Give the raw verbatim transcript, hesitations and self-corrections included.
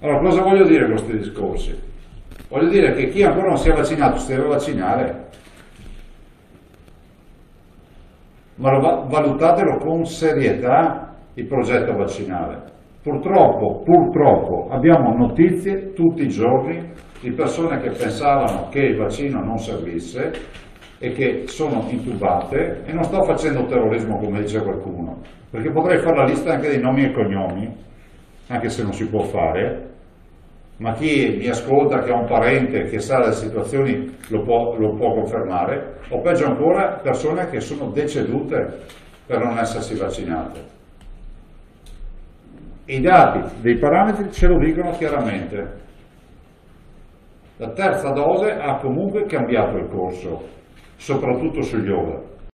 Allora, cosa voglio dire con questi discorsi? Voglio dire che chi ancora non si è vaccinato si deve vaccinare, ma valutatelo con serietà il progetto vaccinale. Purtroppo, purtroppo abbiamo notizie tutti i giorni di persone che pensavano che il vaccino non servisse e che sono intubate, e non sto facendo terrorismo come dice qualcuno, perché potrei fare la lista anche dei nomi e cognomi, anche se non si può fare, ma chi mi ascolta che ha un parente che sa le situazioni lo può, lo può confermare, o peggio ancora persone che sono decedute per non essersi vaccinate. I dati dei parametri ce lo dicono chiaramente. La terza dose ha comunque cambiato il corso, soprattutto sugli over.